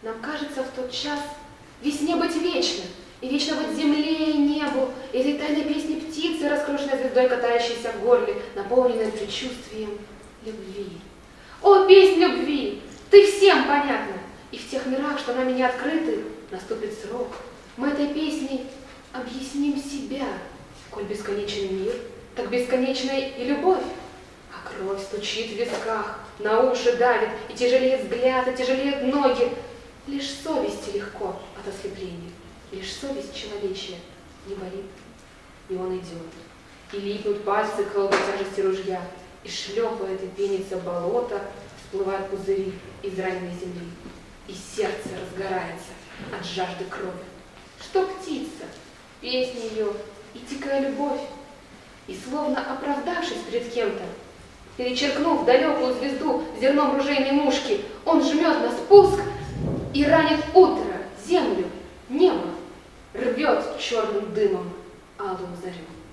Нам кажется в тот час весне быть вечно, и вечно быть земле и небу, и этой тайной песни птицы, раскрошенной звездой, катающейся в горле, наполненной предчувствием любви. О, песнь любви! Ты всем понятна, и в тех мирах, что нами не открыты, наступит срок. Мы этой песней объясним себя, коль бесконечный мир, так бесконечна и любовь. А кровь стучит в висках, на уши давит, и тяжелеет взгляд, и тяжелеют ноги. Лишь совести легко от ослепления, лишь совесть человечья не болит. И он идет, и липнут пальцы к холодной тяжести ружья, и шлепает, и пенится болото, всплывают пузыри из раненой земли, и сердце разгорается от жажды крови. Что птица, песня ее и дикая любовь, и словно оправдавшись перед кем-то, перечеркнув далекую звезду зерном ружейной мушки, он жмет на спуск и ранит утро, землю, небо, рвет черным дымом алую зарю.